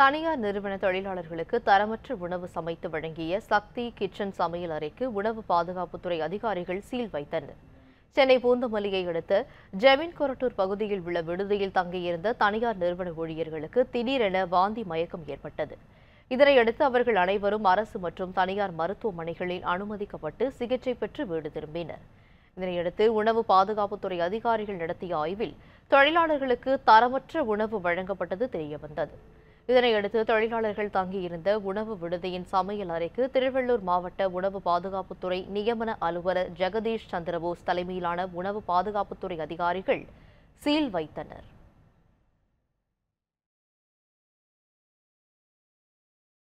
தனியார் நிறுவன தொழிலாளர்களுக்கு தரமற்ற உணவு சமைத்து வழங்கிய சக்தி கிச்சன் சமையல் அறைக்கு உணவு பாதுகாப்புத்துறை அதிகாரிகள் சீல் வைத்தனர். சென்னை பூந்தமல்லியை அடுத்த ஜமீன் கொரட்டூர் பகுதியில் உள்ள விடுதியில் தங்கியிருந்த தனியார் நிறுவன ஊழியர்களுக்கு திடீரென வாந்தி மயக்கம் ஏற்பட்டது. இதனையடுத்து அவர்கள் அனைவரும் அரசு மற்றும் தனியார் மருத்துவமனைகளில் அனுமதிக்கப்பட்டு சிகிச்சை பெற்று வீடு திரும்பினர். இதனையடுத்து உணவு பாதுகாப்புத்துறை அதிகாரிகள் நடத்திய ஆய்வில் தொழிலாளர்களுக்கு தரமற்ற உணவு வழங்கப்பட்டது தெரியவந்தது. இதனையடுத்து தொழிலாளர்கள் தங்கியிருந்த உணவு விடுதியின் சமையல் அறைக்கு திருவள்ளூர் மாவட்ட உணவு பாதுகாப்புத்துறை நியமன அலுவலர் ஜெகதீஷ் சந்திரபோஸ் தலைமையிலான உணவு பாதுகாப்புத்துறை அதிகாரிகள் சீல் வைத்தனர்.